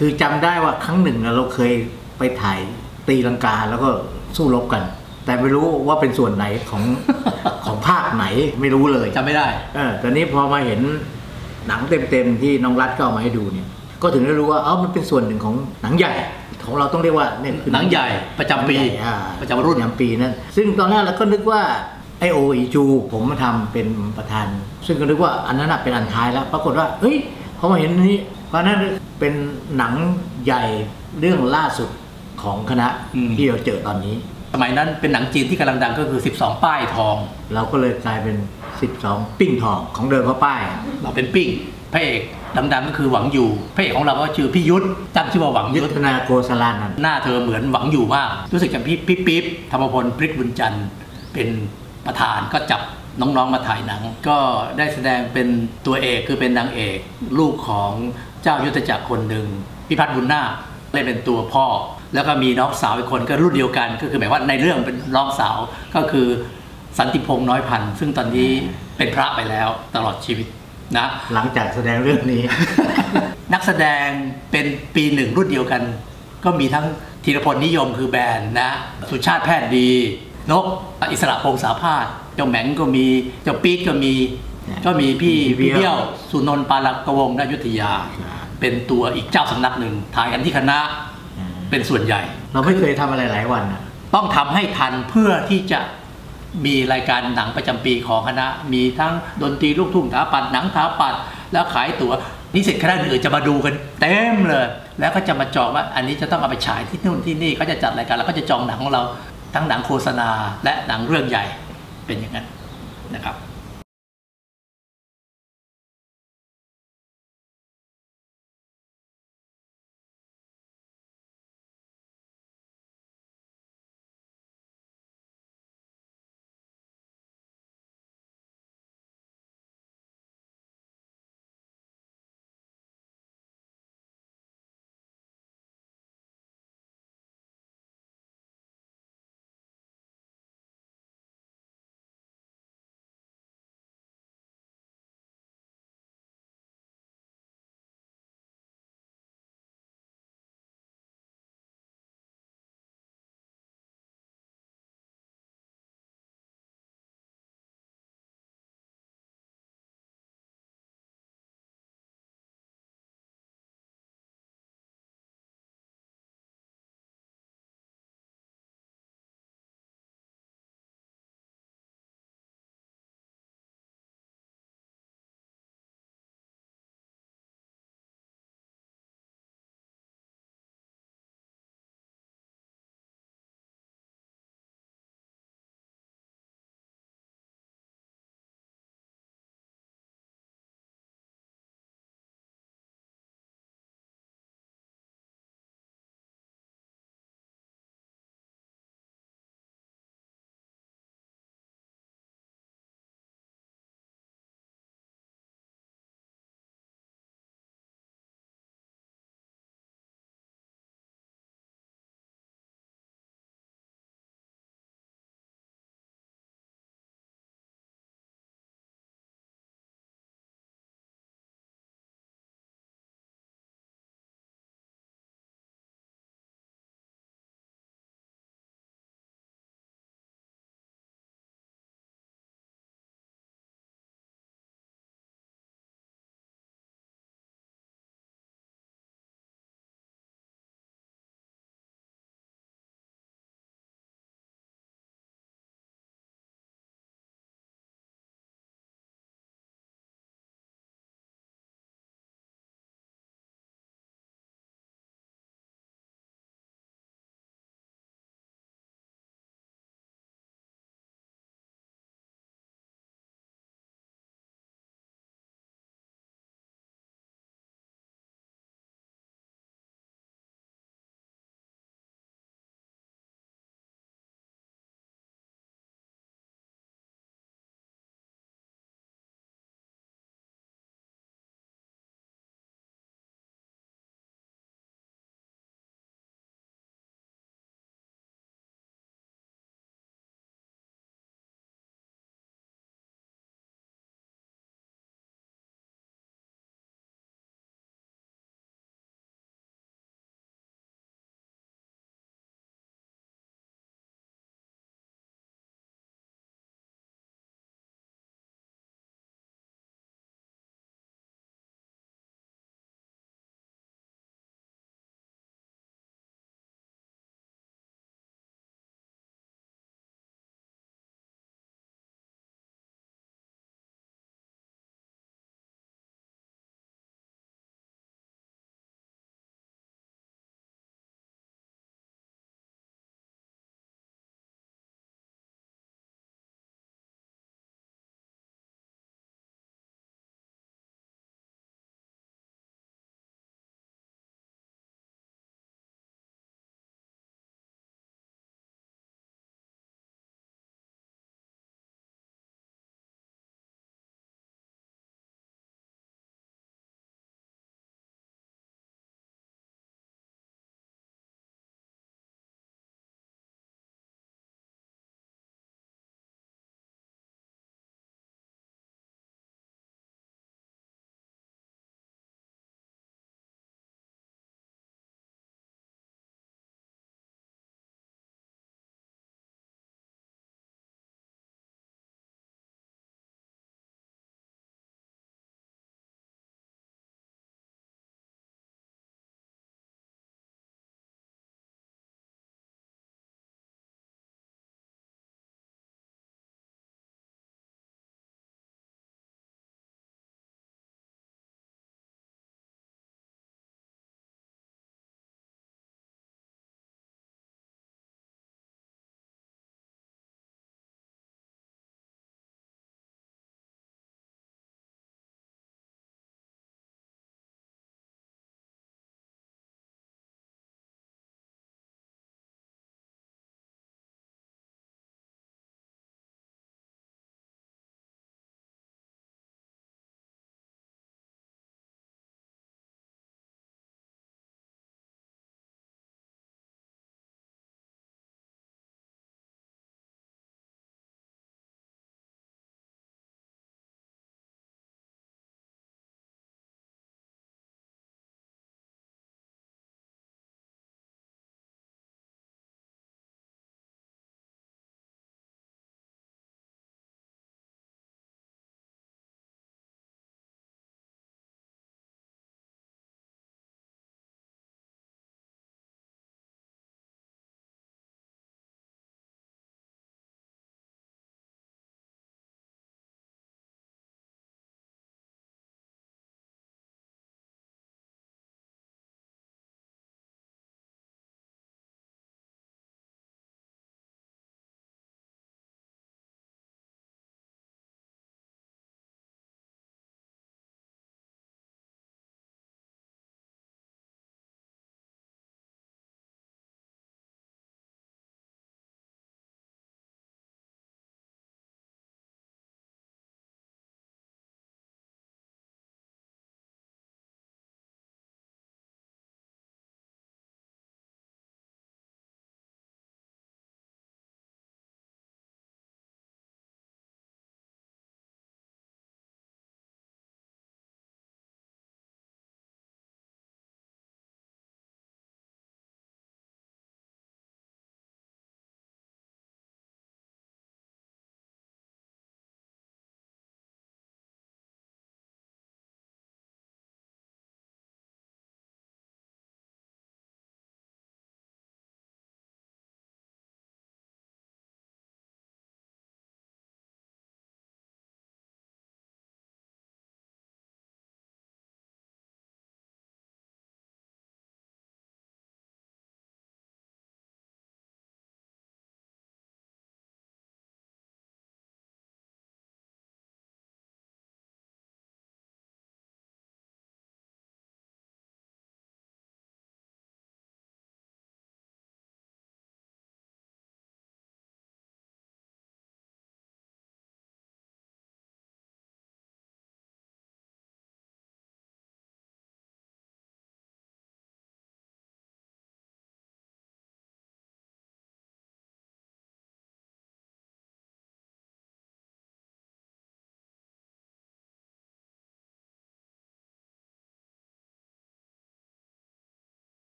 คือจำได้ว่าครั้งหนึ่งเราเคยไปถ่ายตีลังกาแล้วก็สู้รบกัน แต่ไม่รู้ว่าเป็นส่วนไหนของภาคไหนไม่รู้เลยจำไม่ได้ตอนนี้พอมาเห็นหนังเต็มๆที่น้องรัฐก็เอามาให้ดูเนี่ยก็ถึงได้รู้ว่ามันเป็นส่วนหนึ่งของหนังใหญ่ของเราต้องเรียกว่าเนี่ยคือหนังใหญ่ประจำปีประจำรุ่นประจำปีนั่นซึ่งตอนแรกเราก็นึกว่าไอโออีจูผมมาทำเป็นประธานซึ่งก็นึกว่าอันนั้นเป็นอันท้ายแล้วปรากฏว่าเฮ้ยพอมาเห็นนี้เพราะนั้นเป็นหนังใหญ่เรื่องล่าสุดของคณะที่เราเจอตอนนี้สมัยนั้นเป็นหนังจีนที่กำลังดังก็คือ12ป้ายทองเราก็เลยกลายเป็น12ปิ้งทองของเดิมเขาป้ายเราเป็นปิ้งพระเอกดังๆก็คือหวังอยู่พระเอกของเราก็ชื่อพี่ยุทธจำชื่อว่าหวังยุทธนาโกศลานันท์หน้าเธอเหมือนหวังอยู่มากรู้สึกจะพี่ปิ๊บธรรมพลพฤกษ์บุญจันทร์เป็นประธานก็จับน้องๆมาถ่ายหนังก็ได้แสดงเป็นตัวเอกคือเป็นนางเอกลูกของเจ้ายุทธจักรคนหนึ่งพิพัฒน์บุญนาคเล่นเป็นตัวพ่อแล้วก็มีน้องสาวอีกคนก็รุ่นเดียวกันก็คือหมายว่าในเรื่องเป็นน้องสาวก็คือสันติพงษ์น้อยพันธุ์ซึ่งตอนนี้เป็นพระไปแล้วตลอดชีวิตนะหลังจากแสดงเรื่องนี้นักแสดงเป็นปีหนึ่งรุ่นเดียวกันก็มีทั้งธีรพลนิยมคือแบรนด์นะสุชาติแพทย์ดีนกอิสระพงษ์สาพาสเจ้าแหม่งก็มีเจ้าปี๊ดก็มีพี่เบี้ยวสุนนท์ปาลกวงศ์อยุธยาเป็นตัวอีกเจ้าสำนักหนึ่งถ่ายกันที่คณะเป็นส่วนใหญ่เราไม่เคยทำอะไรหลายวันต้องทำให้ทันเพื่อที่จะมีรายการหนังประจำปีของคณะมีทั้งดนตรีลูกทุ่งถาปัดหนังถาปัดแล้วขายตั๋วนิสิตคณะอื่นจะมาดูกันเต็มเลยแล้วก็จะมาจองว่าอันนี้จะต้องเอาไปฉายที่นู่นที่นี่เขาจะจัดรายการแล้วก็จะจองหนังของเราทั้งหนังโฆษณาและหนังเรื่องใหญ่เป็นอย่างนั้นนะครับ